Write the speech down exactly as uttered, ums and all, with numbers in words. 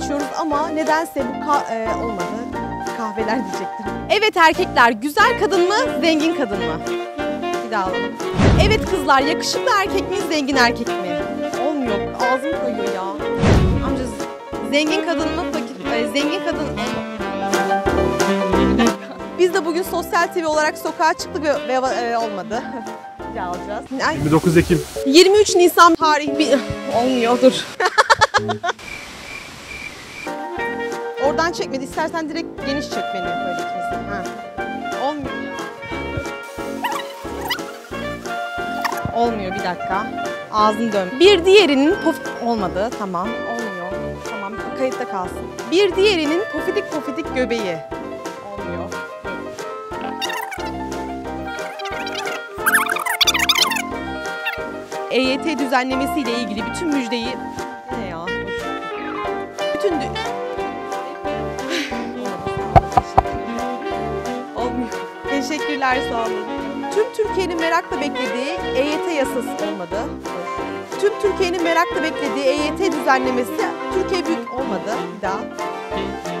içiyoruz ama nedense bu ka e, olmadı. Kahveler diyecektim. Evet erkekler, güzel kadın mı, zengin kadın mı? Bir daha alalım. Evet kızlar, yakışıklı erkek mi, zengin erkek mi? Olmuyor, ağzım koyuyor ya. Amca zengin kadın mı, fakir, e, zengin kadın... Biz de bugün Sosyal T V olarak sokağa çıktık ve, ve e, olmadı. Bir daha alacağız. Ay. yirmi dokuz Ekim. yirmi üç Nisan tarihi bir... Olmuyor, dur. Oradan çekmedi. İstersen direkt geniş çek beni böyle ikimizi. Ha. Olmuyor ya. Olmuyor, bir dakika. Ağzını dön. Bir diğerinin pof... Olmadı. Tamam. Olmuyor. Tamam. Kayıtta kalsın. Bir diğerinin pofidik pofidik göbeği. Olmuyor. E Y T düzenlemesiyle ilgili bütün müjdeyi... Ne ya? Bütün... Olmuyor. Teşekkürler, sağ olun. Tüm Türkiye'nin merakla beklediği E Y T yasası olmadı. Tüm Türkiye'nin merakla beklediği E Y T düzenlemesi Türkiye büyük olmadı. Bir daha.